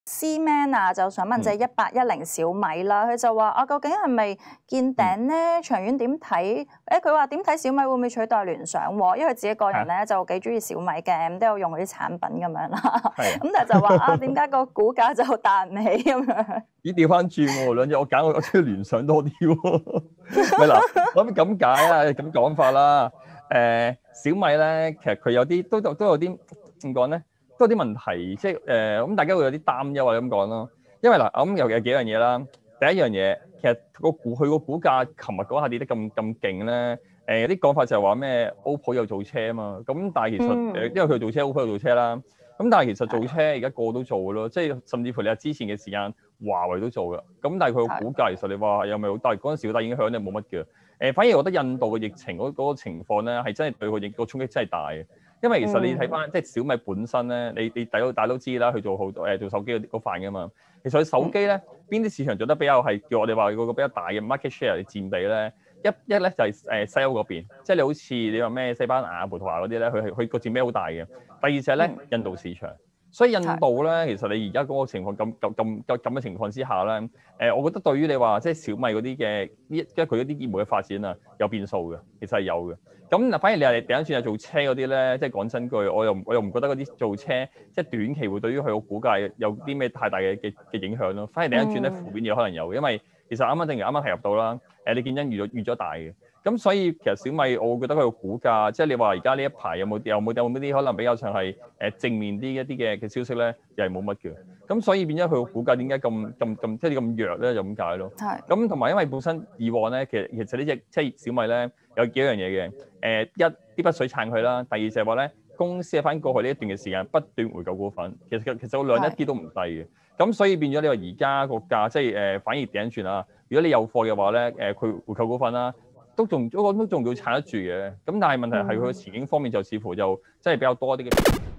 C-Man 啊，就想問隻1810小米啦，佢就話啊，究竟係咪見頂咧？長遠點睇？佢話點睇小米會唔會取代聯想喎？因為佢自己個人咧就幾中意小米嘅，咁都有用佢啲產品咁樣啦。咁但係就話啊，點解個股價就彈唔起咁樣？ 咦，調翻轉喎，兩隻我揀我中意聯想多啲喎。咪嗱，我咁解啊，咁講法啦。小米咧，其實佢有啲都有啲點講咧？都有啲問題，即係咁大家會有啲擔憂啊咁講咯。因為嗱，咁有幾樣嘢啦。第一樣嘢，其實佢個股價琴日嗰下跌得咁勁咧，有啲講法就係話咩 OPPO 有做車啊嘛。咁但係其實因為佢做車，OPPO 有做車啦。咁但係其實做車而家個個都做嘅咯，即係甚至乎你話之前嘅時間，華為都做嘅。咁但係佢個股價其實你話有咪好大？嗰陣時好大影響咧，冇乜嘅。反而我覺得印度嘅疫情嗰個情況咧，係真係對佢個衝擊真係大嘅。因為其實你睇翻即係小米本身咧，你大家都知啦，佢做好多做手機嗰範嘅嘛。其實佢手機咧，邊啲市場做得比較係叫我哋話嗰個比較大嘅 market share 嚟佔比咧？一咧就係西歐嗰邊，即係你好似你話咩西班牙、葡萄牙嗰啲咧，佢個佔比好大嘅。第二隻咧，印度市場。所以印度咧，其實你而家嗰個情況咁嘅情況之下咧，我覺得對於你話即係小米嗰啲嘅因為佢嗰啲業務嘅發展啊，有變數嘅，其實係有嘅。咁嗱，反而你係第一轉係做車嗰啲咧，即係講真句，我又唔覺得嗰啲做車即係短期會對於佢個股價有啲咩太大嘅影響咯。反而第一轉咧，負面嘢可能有，因為其實正如啱啱提及到啦，你見因預咗大嘅。咁所以其實小米，我會覺得佢個股價，即係你話而家呢一排有冇啲可能比較上係正面啲一啲嘅消息咧，又係冇乜嘅。咁所以變咗佢個股價點解咁即係咁弱咧？就咁解咯。係。咁同埋因為本身以往咧，其實呢隻即係小米咧有幾樣嘢嘅。一啲筆水撐佢啦，第二就係話咧公司喺翻過去呢一段嘅時間不斷回購股份，其實個量一啲都唔低嘅。咁所以變咗你話而家個價即係反而頂轉啦。如果你有貨嘅話咧，佢回購股份啦。都仲要撐得住嘅，咁但係問題係佢嘅前景方面就似乎就真係比較多啲嘅。